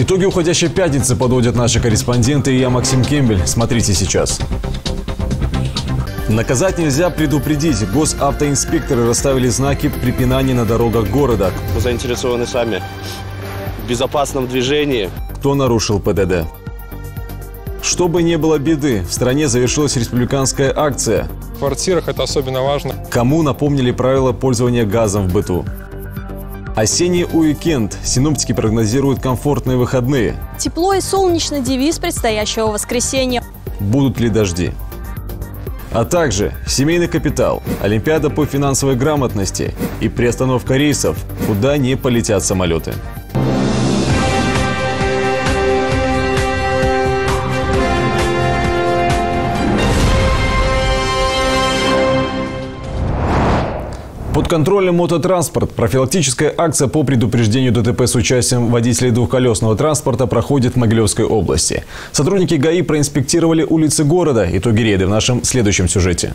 Итоги уходящей пятницы подводят наши корреспонденты, и я, Максим Кембель. Смотрите сейчас. Наказать нельзя, предупредить. Госавтоинспекторы расставили знаки препинания на дорогах города. Мы заинтересованы сами в безопасном движении. Кто нарушил ПДД? Чтобы не было беды, в стране завершилась республиканская акция. В квартирах это особенно важно. Кому напомнили правила пользования газом в быту? Осенний уикенд. Синоптики прогнозируют комфортные выходные. Тепло и солнечный девиз предстоящего воскресенья. Будут ли дожди? А также семейный капитал, Олимпиада по финансовой грамотности и приостановка рейсов, куда не полетят самолеты. Под контролем мототранспорт. Профилактическая акция по предупреждению ДТП с участием водителей двухколесного транспорта проходит в Могилевской области. Сотрудники ГАИ проинспектировали улицы города. Итоги рейда в нашем следующем сюжете.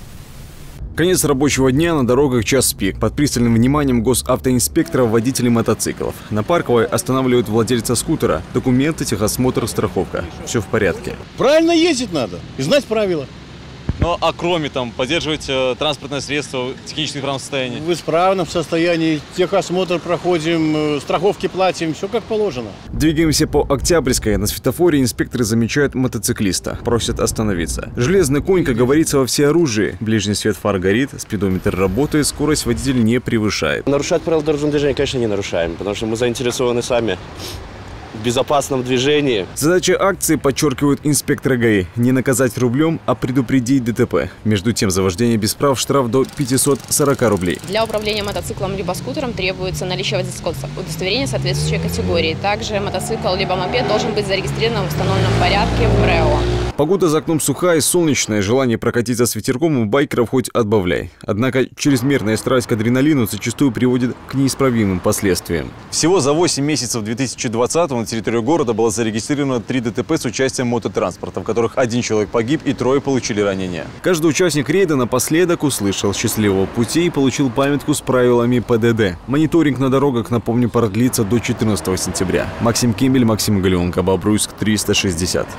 Конец рабочего дня, на дорогах час пик. Под пристальным вниманием госавтоинспекторов водителей мотоциклов. На Парковой останавливают владельца скутера. Документы, техосмотр, страховка. Все в порядке. Правильно ездить надо и знать правила. Ну, а кроме поддерживать транспортное средство в техническом правом состоянии? В исправном состоянии, техосмотр проходим, страховки платим, все как положено. Двигаемся по Октябрьской. На светофоре инспекторы замечают мотоциклиста. Просят остановиться. Железный конь, как говорится, во всеоружии. Ближний свет фар горит, спидометр работает, скорость водитель не превышает. Нарушать правила дорожного движения, конечно, не нарушаем, потому что мы заинтересованы сами в безопасном движении. Задача акции, подчеркивают инспекторы ГАИ, не наказать рублем, а предупредить ДТП. Между тем, за вождение без прав штраф до 540 рублей. Для управления мотоциклом либо скутером требуется наличие водительского удостоверения соответствующей категории. Также мотоцикл либо мопед должен быть зарегистрирован в установленном порядке в РЭО. Погода за окном сухая и солнечная. Желание прокатиться с ветерком у байкеров хоть отбавляй. Однако чрезмерная страсть к адреналину зачастую приводит к неисправимым последствиям. Всего за 8 месяцев 2020-го на территории города было зарегистрировано 3 ДТП с участием мототранспорта, в которых 1 человек погиб и 3 получили ранения. Каждый участник рейда напоследок услышал «Счастливого пути» и получил памятку с правилами ПДД. Мониторинг на дорогах, напомню, продлится до 14 сентября. Максим Кембель, Максим Галеонко, Бобруйск, 360.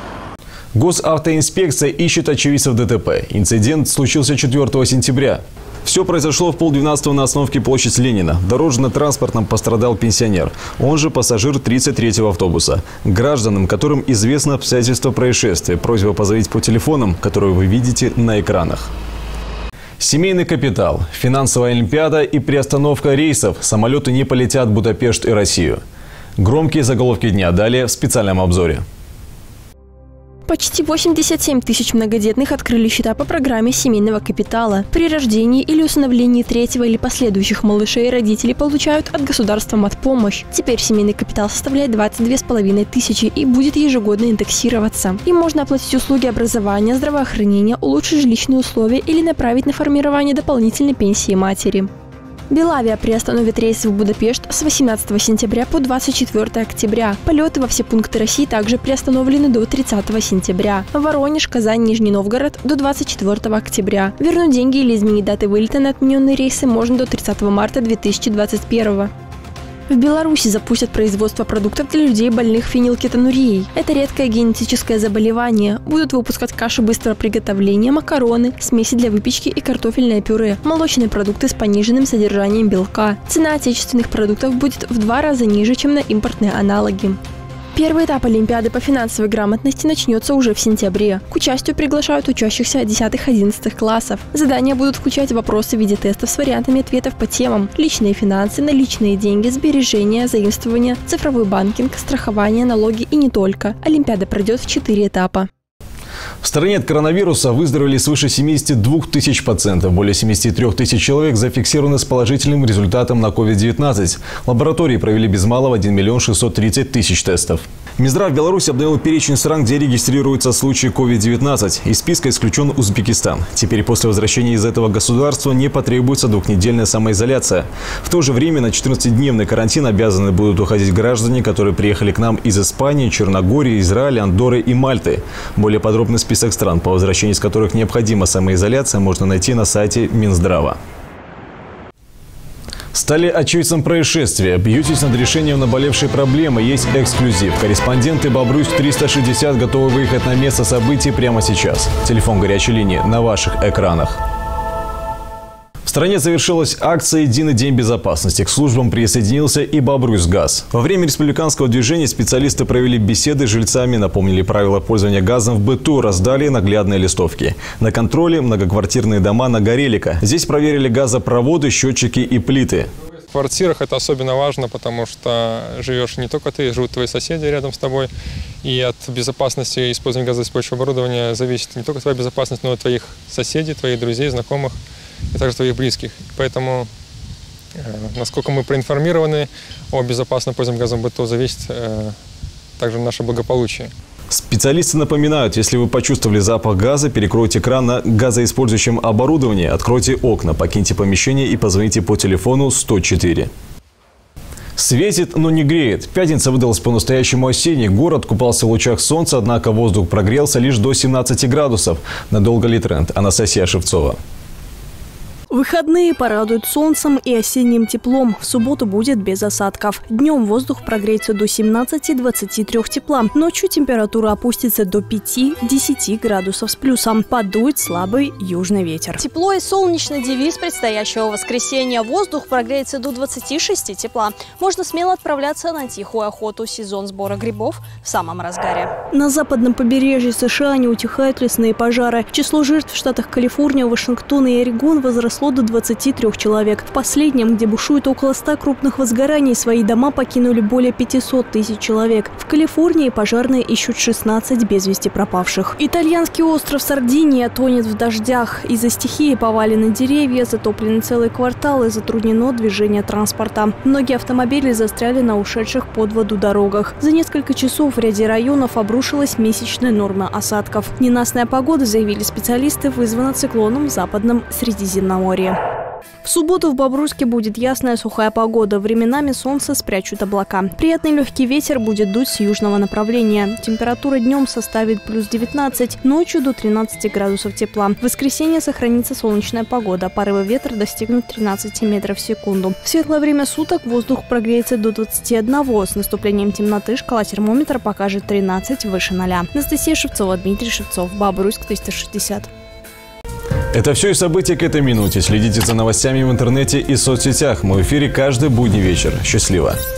Госавтоинспекция ищет очевидцев ДТП. Инцидент случился 4 сентября. Все произошло в 11:30 на остановке площадь Ленина. В дорожно-транспортном пострадал пенсионер, он же пассажир 33-го автобуса. Гражданам, которым известно обстоятельства происшествия, просьба позвонить по телефонам, которые вы видите на экранах. Семейный капитал, финансовая олимпиада и приостановка рейсов. Самолеты не полетят в Будапешт и Россию. Громкие заголовки дня далее в специальном обзоре. Почти 87 тысяч многодетных открыли счета по программе семейного капитала. При рождении или усыновлении 3-го или последующих малышей родители получают от государства матпомощь. Теперь семейный капитал составляет 22,5 тысячи и будет ежегодно индексироваться. Им можно оплатить услуги образования, здравоохранения, улучшить жилищные условия или направить на формирование дополнительной пенсии матери. Белавиа приостановит рейсы в Будапешт с 18 сентября по 24 октября. Полеты во все пункты России также приостановлены до 30 сентября. Воронеж, Казань, Нижний Новгород до 24 октября. Вернуть деньги или изменить даты вылета на отмененные рейсы можно до 30 марта 2021. В Беларуси запустят производство продуктов для людей, больных фенилкетонурией. Это редкое генетическое заболевание. Будут выпускать каши быстрого приготовления, макароны, смеси для выпечки и картофельное пюре, молочные продукты с пониженным содержанием белка. Цена отечественных продуктов будет в 2 раза ниже, чем на импортные аналоги. Первый этап Олимпиады по финансовой грамотности начнется уже в сентябре. К участию приглашают учащихся 10-11 классов. Задания будут включать вопросы в виде тестов с вариантами ответов по темам: личные финансы, наличные деньги, сбережения, заимствования, цифровой банкинг, страхование, налоги и не только. Олимпиада пройдет в 4 этапа. В стране от коронавируса выздоровели свыше 72 тысяч пациентов. Более 73 тысяч человек зафиксированы с положительным результатом на COVID-19. Лаборатории провели без малого 1 630 000 тестов. Минздрав Беларуси обновил перечень стран, где регистрируются случаи COVID-19. Из списка исключен Узбекистан. Теперь после возвращения из этого государства не потребуется 2-недельная самоизоляция. В то же время на 14-дневный карантин обязаны будут уходить граждане, которые приехали к нам из Испании, Черногории, Израиля, Андорры и Мальты. Более подробный список стран, по возвращении из которых необходима самоизоляция, можно найти на сайте Минздрава. Стали очевидцем происшествия. Бьетесь над решением наболевшей проблемы. Есть эксклюзив. Корреспонденты Бобруйск-360 готовы выехать на место событий прямо сейчас. Телефон горячей линии на ваших экранах. В стране завершилась акция «Единый день безопасности». К службам присоединился и Бобруйскгаз. Во время республиканского движения специалисты провели беседы с жильцами, напомнили правила пользования газом в быту, раздали наглядные листовки. На контроле многоквартирные дома на Горелика. Здесь проверили газопроводы, счетчики и плиты. В квартирах это особенно важно, потому что живешь не только ты, живут твои соседи рядом с тобой. И от безопасности использования газообеспечивающего оборудования зависит не только твоя безопасность, но и твоих соседей, твоих друзей, знакомых и также твоих близких. Поэтому, насколько мы проинформированы о безопасном пользовании газом в быту, зависит также наше благополучие. Специалисты напоминают, если вы почувствовали запах газа, перекройте кран на газоиспользующем оборудовании, откройте окна, покиньте помещение и позвоните по телефону 104. Светит, но не греет. Пятница выдалась по-настоящему осенней. Город купался в лучах солнца, однако воздух прогрелся лишь до 17 градусов. Надолго ли тренд? Анастасия Шевцова. Выходные порадуют солнцем и осенним теплом. В субботу будет без осадков. Днем воздух прогреется до 17-23 тепла. Ночью температура опустится до 5-10 градусов с плюсом. Подует слабый южный ветер. Тепло и солнечный девиз предстоящего воскресенья. Воздух прогреется до 26 тепла. Можно смело отправляться на тихую охоту. Сезон сбора грибов в самом разгаре. На западном побережье США не утихают лесные пожары. Число жертв в штатах Калифорния, Вашингтон и Орегон возросло до 23 человек. В последнем, где бушует около 100 крупных возгораний, свои дома покинули более 500 тысяч человек. В Калифорнии пожарные ищут 16 без вести пропавших. Итальянский остров Сардиния тонет в дождях. Из-за стихии повалены деревья, затоплены целые кварталы, затруднено движение транспорта. Многие автомобили застряли на ушедших под воду дорогах. За несколько часов в ряде районов обрушилась месячная норма осадков. Ненастная погода, заявили специалисты, вызвана циклоном в западном Средиземноморье. В субботу в Бобруйске будет ясная сухая погода. Временами солнце спрячут облака. Приятный легкий ветер будет дуть с южного направления. Температура днем составит плюс 19, ночью до 13 градусов тепла. В воскресенье сохранится солнечная погода. Порывы ветра достигнут 13 метров в секунду. В светлое время суток воздух прогреется до 21. С наступлением темноты шкала термометра покажет 13 выше 0. Анастасия Шевцова, Дмитрий Шевцов. Бобруйск 360. Это все и события к этой минуте. Следите за новостями в интернете и соцсетях. Мы в эфире каждый будний вечер. Счастливо!